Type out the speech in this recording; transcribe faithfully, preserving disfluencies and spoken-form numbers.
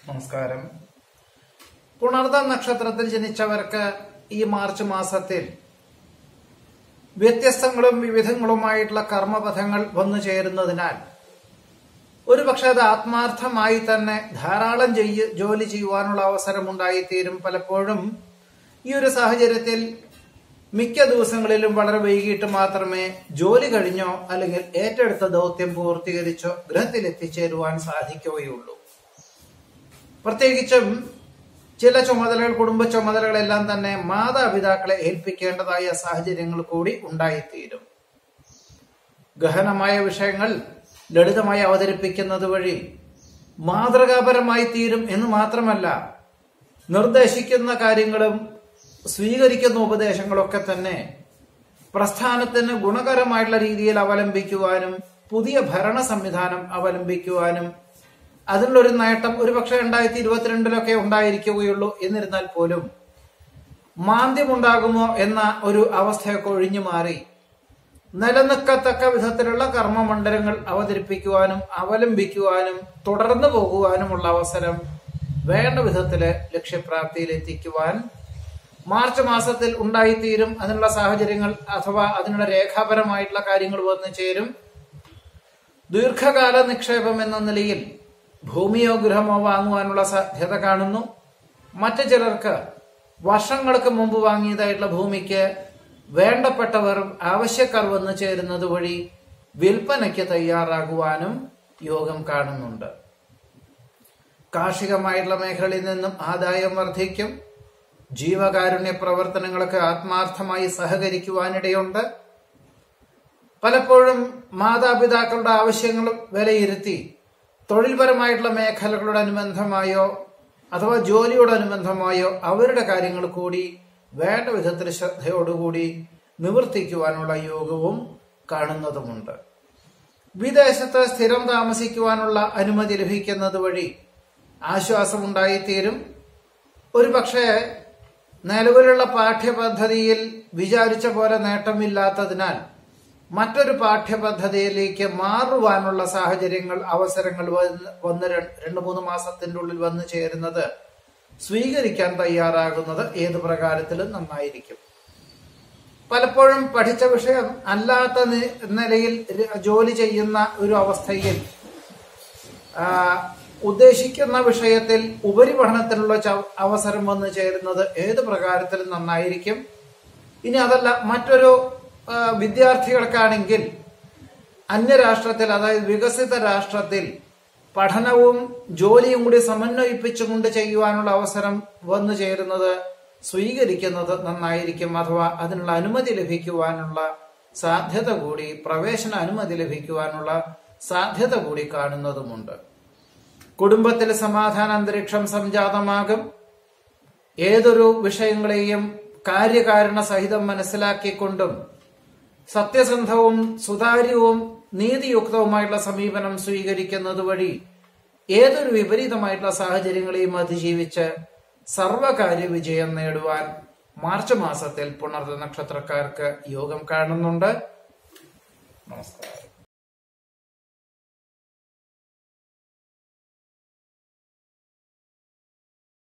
നമസ്കാരം. പുണർദ നക്ഷത്രത്തിൽ ജനിച്ചവർക്ക് ഈ മാർച്ച് മാസത്തിൽ വ്യത്യസ്തങ്ങളും വിവിധങ്ങളുമായിട്ടുള്ള കർമ്മപഥങ്ങൾ വന്നു ചേരുന്നതിനാൽ ഒരുപക്ഷെ അത് ആത്മാർത്ഥമായി തന്നെ ധാരാളം ചെയ്യ ജോലി ചെയ്യുവാനുള്ള അവസരമുണ്ടായിത്തീരും. പലപ്പോഴും ഈ ഒരു സാഹചര്യത്തിൽ മിക്ക ദിവസങ്ങളിലും വളരെ വൈകിട്ട് മാത്രമേ ജോലി കഴിഞ്ഞോ അല്ലെങ്കിൽ ഏറ്റെടുത്ത ദൗത്യം പൂർത്തീകരിച്ചോ ഗൃഹത്തിൽ എത്തിച്ചേരുവാൻ സാധിക്കുകയുള്ളൂ. പ്രത്യേകിച്ചും ചില ചുമതലകൾ, കുടുംബ ചുമതലകളെല്ലാം തന്നെ മാതാപിതാക്കളെ ഏൽപ്പിക്കേണ്ടതായ സാഹചര്യങ്ങൾ കൂടി ഉണ്ടായിത്തീരും. ഗഹനമായ വിഷയങ്ങൾ ലളിതമായി അവതരിപ്പിക്കുന്നത് വഴി മാതൃകാപരമായി തീരും എന്ന് മാത്രമല്ല, നിർദ്ദേശിക്കുന്ന കാര്യങ്ങളും സ്വീകരിക്കുന്ന ഉപദേശങ്ങളൊക്കെ തന്നെ പ്രസ്ഥാനത്തിന് ഗുണകരമായിട്ടുള്ള രീതിയിൽ അവലംബിക്കുവാനും പുതിയ ഭരണ സംവിധാനം അവലംബിക്കുവാനും അതിനുള്ളൊരു നേട്ടം ഒരുപക്ഷെ രണ്ടായിരത്തി ഇരുപത്തിരണ്ടിലൊക്കെ ഉണ്ടായിരിക്കുകയുള്ളൂ. എന്നിരുന്നാൽ പോലും മാന്ദ്യമുണ്ടാകുമോ എന്ന ഒരു അവസ്ഥയൊക്കെ ഒഴിഞ്ഞു മാറി നിലനിൽക്കത്തക്ക വിധത്തിലുള്ള കർമ്മമണ്ഡലങ്ങൾ അവതരിപ്പിക്കുവാനും അവലംബിക്കുവാനും തുടർന്നു പോകുവാനുമുള്ള അവസരം വേണ്ട വിധത്തില് ലക്ഷ്യപ്രാപ്തിയിലെത്തിക്കുവാൻ മാർച്ച് മാസത്തിൽ ഉണ്ടായിത്തീരും. അതിനുള്ള സാഹചര്യങ്ങൾ അഥവാ അതിനുള്ള രേഖാപരമായിട്ടുള്ള കാര്യങ്ങൾ വന്നു ചേരും. ദീർഘകാല നിക്ഷേപം എന്ന നിലയിൽ ഭൂമിയോ ഗൃഹമോ വാങ്ങുവാനുള്ള സാധ്യത കാണുന്നു. മറ്റു ചിലർക്ക് വർഷങ്ങൾക്ക് മുമ്പ് വാങ്ങിയതായിട്ടുള്ള ഭൂമിക്ക് വേണ്ടപ്പെട്ടവർ ആവശ്യക്കാർ വന്നു ചേരുന്നത് വഴി വിൽപ്പനയ്ക്ക് തയ്യാറാകുവാനും യോഗം കാണുന്നുണ്ട്. കാർഷികമായിട്ടുള്ള മേഖലയിൽ നിന്നും ആദായം വർദ്ധിക്കും. ജീവകാരുണ്യ പ്രവർത്തനങ്ങൾക്ക് ആത്മാർത്ഥമായി സഹകരിക്കുവാനിടയുണ്ട്. പലപ്പോഴും മാതാപിതാക്കളുടെ ആവശ്യങ്ങൾ വിലയിരുത്തി തൊഴിൽപരമായിട്ടുള്ള മേഖലകളോട് അനുബന്ധമായോ അഥവാ ജോലിയോടനുബന്ധമായോ അവരുടെ കാര്യങ്ങൾ കൂടി വേണ്ട വിധത്തിൽ ശ്രദ്ധയോടുകൂടി നിവർത്തിക്കുവാനുള്ള യോഗവും കാണുന്നതുമുണ്ട്. വിദേശത്ത് സ്ഥിരം താമസിക്കുവാനുള്ള അനുമതി ലഭിക്കുന്നത് വഴി ആശ്വാസമുണ്ടായിത്തീരും. ഒരുപക്ഷെ നിലവിലുള്ള പാഠ്യപദ്ധതിയിൽ വിചാരിച്ച പോലെ നേട്ടമില്ലാത്തതിനാൽ മറ്റൊരു പാഠ്യപദ്ധതിയിലേക്ക് മാറുവാനുള്ള സാഹചര്യങ്ങൾ, അവസരങ്ങൾ വന്ന് രണ്ടു മൂന്ന് മാസത്തിന്റെ ഉള്ളിൽ വന്നു ചേരുന്നത് സ്വീകരിക്കാൻ തയ്യാറാകുന്നത് ഏത് പ്രകാരത്തിലും നന്നായിരിക്കും. പലപ്പോഴും പഠിച്ച വിഷയം അല്ലാത്ത നിലയിൽ ജോലി ചെയ്യുന്ന ഒരു അവസ്ഥയിൽ ഉദ്ദേശിക്കുന്ന വിഷയത്തിൽ ഉപരിപഠനത്തിനുള്ള അവസരം വന്നു ചേരുന്നത് ഏത് പ്രകാരത്തിലും നന്നായിരിക്കും. ഇനി അതല്ല, മറ്റൊരു വിദ്യാർത്ഥികൾക്കാണെങ്കിൽ അന്യരാഷ്ട്രത്തിൽ, അതായത് വികസിത രാഷ്ട്രത്തിൽ പഠനവും ജോലിയും കൂടി സമന്വയിപ്പിച്ചുകൊണ്ട് ചെയ്യുവാനുള്ള അവസരം വന്നു ചേരുന്നത് സ്വീകരിക്കുന്നത് നന്നായിരിക്കും. അഥവാ അതിനുള്ള അനുമതി ലഭിക്കുവാനുള്ള സാധ്യത കൂടി, പ്രവേശന അനുമതി ലഭിക്കുവാനുള്ള സാധ്യത കൂടി കാണുന്നതുമുണ്ട്. കുടുംബത്തിൽ സമാധാന അന്തരീക്ഷം സംജാതമാകും. ഏതൊരു വിഷയങ്ങളെയും കാര്യകാരണ സഹിതം മനസ്സിലാക്കിക്കൊണ്ടും സത്യസന്ധവും സുതാര്യവും നീതിയുക്തവുമായിട്ടുള്ള സമീപനം സ്വീകരിക്കുന്നത് വഴി ഏതൊരു വിപരീതമായിട്ടുള്ള സാഹചര്യങ്ങളെയും അതിജീവിച്ച് സർവകാര്യ വിജയം നേടുവാൻ മാർച്ച് മാസത്തിൽ പുണർദ നക്ഷത്രക്കാർക്ക് യോഗം കാണുന്നുണ്ട്. നമസ്കാരം.